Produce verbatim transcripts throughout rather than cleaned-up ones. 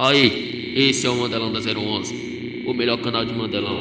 Aí, esse é o Mandelão da zero onze, o melhor canal de Mandelão.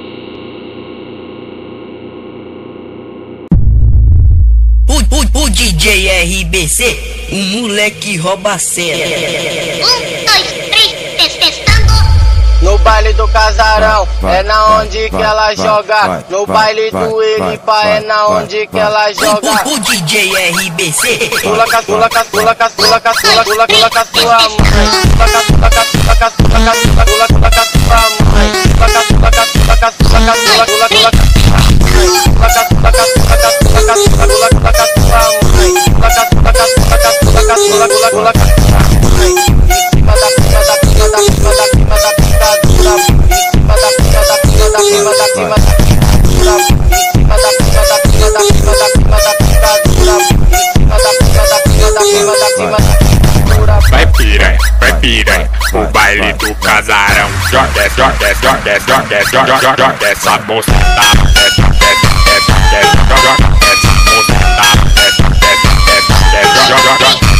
O, o, o D J R B C, o moleque rouba a cena. Um, dois, três, testando. No baile do casarão, vai, é na vai, onde vai, que ela vai, joga. vai, No vai, baile vai, do vai, Elipa, vai, é na vai, onde que vai. ela O, joga. o, o D J R B C. Pula, caçula, caçula, caçula, caçula, pula, pula, caçula, mãe. Pula, caçula, caçula, caçula, caçula, pula, pula, caçula, mãe. Pula, caçula, caçula, caçula, caçula, pula, pula, caçula, mãe. Pula, caçula, caçula, caçula, caçula, pula, pula, caçula, mãe. Pula, caçula, caçula, caçula, caçula, pula, pula, caçula, mãe. Em cima da cima da cima da cima da cima da picadura. Em cima da cima da cima da cima da cima da picadura. Em cima da cima da cima da cima da cima da picadura. Em cima da cima da cima da cima da cima da picadura. Vai piranha, vai piranha, o baile do casarão. Joga, desce, joga, desce, joga, desce, joga, desce, joga, joga, joga, essa moça tá, desce, desce, desce, desce, joga, joga, essa moça tá, desce, desce, desce, desce, joga, joga, joga.